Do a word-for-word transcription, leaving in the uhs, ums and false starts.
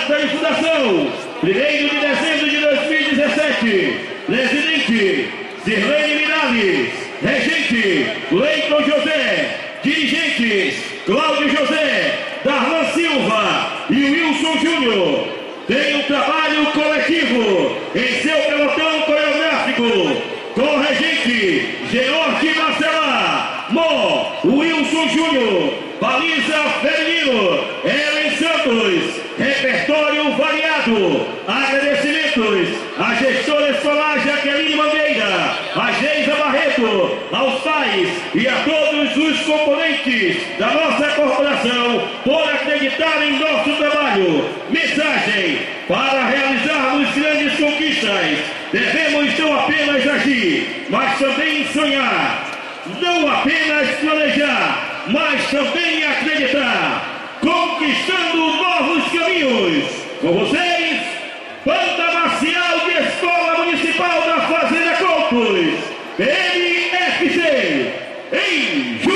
Data de fundação, primeiro de dezembro de dois mil e dezessete. Presidente, Sirlene Miralles. Regente, Leiton José. Dirigentes, Cláudio José, Darlan Silva e Wilson Júnior. Tem um trabalho coletivo em seu pelotão coreográfico com regente George Marcela, Mó, Wilson Júnior, baliza feminino, Ellen Santos, repertório variado, agradecimentos à gestora escolar Jaqueline Mangueira, a Geisa Barreto, aos pais e a todos os componentes da nossa corporação por acreditar em nosso trabalho. Mensagem: para realizarmos grandes conquistas, devemos não apenas agir, mas também sonhar. Não apenas planejar, mas também acreditar. Conquistando novos caminhos. Com vocês, Banda Marcial de Escola Municipal da Fazenda Campos, M F C, em